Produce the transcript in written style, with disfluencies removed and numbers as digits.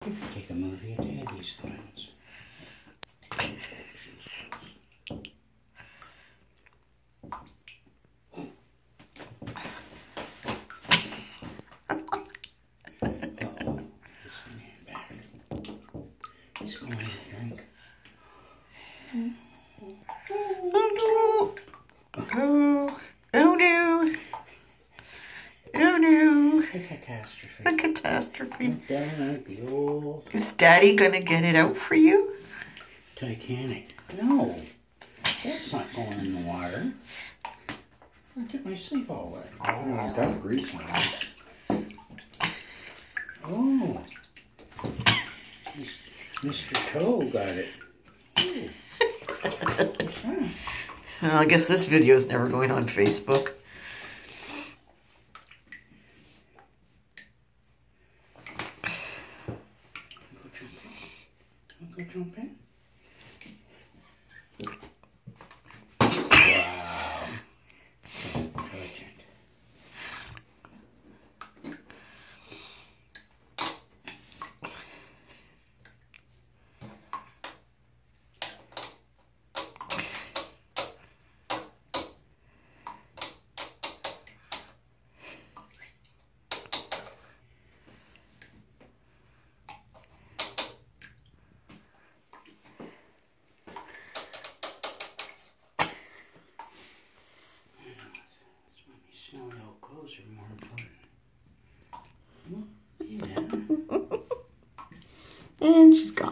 You could take a movie at Daddy's Clowns. He's going to drink. Oh no! Oh no! Oh no! A catastrophe. A catastrophe. Down like the old Is Daddy gonna get it out for you? Titanic. No, that's not going in the water. I took my sleeve all away. Oh, I've got grease on it. Oh, Mr. Toe got it. Ooh. What's that? Well, I guess this video is never going on Facebook. Go jump in. Wow. So intelligent. Smelly old clothes are more important. Yeah. And she's gone.